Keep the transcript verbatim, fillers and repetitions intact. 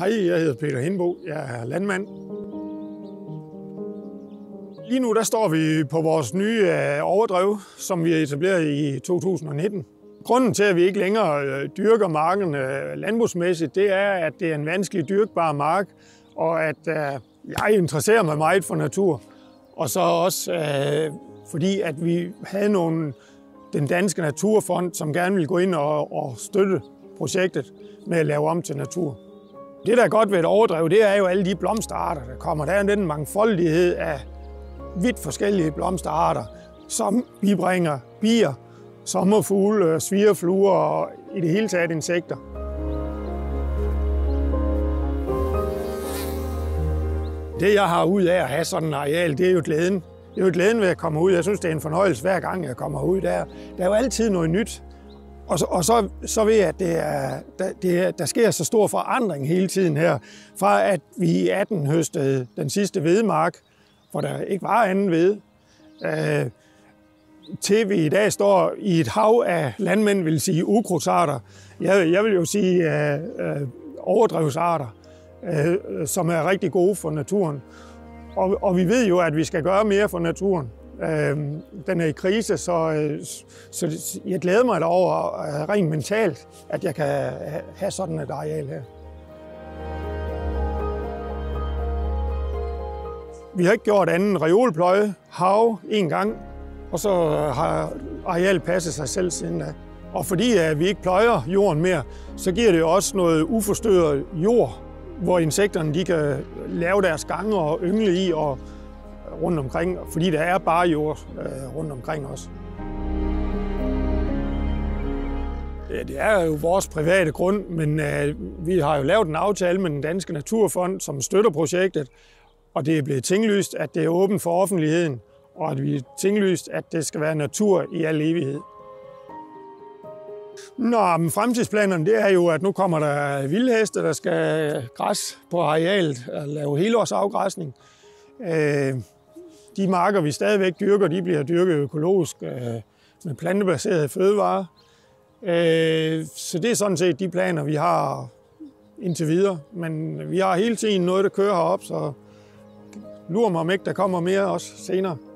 Hej, jeg hedder Peter Hindbo. Jeg er landmand. Lige nu der står vi på vores nye overdrev, som vi har etableret i to tusind og nitten. Grunden til, at vi ikke længere dyrker marken landbrugsmæssigt, det er, at det er en vanskelig dyrkbar mark, og at jeg interesserer mig meget for natur. Og så også fordi, at vi havde nogle, den danske naturfond, som gerne ville gå ind og, og støtte projektet med at lave om til natur. Det, der er godt ved et overdrev, det er jo alle de blomsterarter, der kommer. Der er den mangfoldighed af vidt forskellige blomsterarter, som bibringer bier, sommerfugle, svirrefluer og i det hele taget insekter. Det, jeg har ud af at have sådan en areal, det er jo glæden. Det er jo glæden ved at komme ud. Jeg synes, det er en fornøjelse hver gang, jeg kommer ud der. Der er jo altid noget nyt. Og så, og så, så ved jeg, at det er, der, det er, der sker så stor forandring hele tiden her. Fra at vi i atten høstede den sidste hvedemark, hvor der ikke var anden hvede, øh, til vi i dag står i et hav af landmænd, vil sige ukrudtsarter. Jeg, jeg vil jo sige øh, øh, overdrevsarter, øh, som er rigtig gode for naturen. Og, og vi ved jo, at vi skal gøre mere for naturen. Øh, den er i krise, så, øh, så jeg glæder mig over øh, rent mentalt, at jeg kan have sådan et areal her. Vi har ikke gjort andet end reolpløje, hav en gang, og så har arealet passet sig selv siden da. Og fordi at vi ikke pløjer jorden mere, så giver det jo også noget uforstørret jord, hvor insekterne de kan lave deres gange og yngle i og rundt omkring, fordi der er bare jord øh, rundt omkring os. Ja, det er jo vores private grund, men øh, vi har jo lavet en aftale med den danske naturfond, som støtter projektet, og det er blevet tinglyst, at det er åbent for offentligheden, og at vi er tinglyst, at det skal være natur i al evighed. Nå, men fremtidsplanerne, det er jo, at nu kommer der vildheste, der skal græs på arealet og lave helårsafgræsning. Øh, de marker, vi stadigvæk dyrker, de bliver dyrket økologisk øh, med plantebaserede fødevarer. Øh, så det er sådan set de planer, vi har indtil videre. Men vi har hele tiden noget, der kører herop, så lurer mig om ikke, der kommer mere også senere.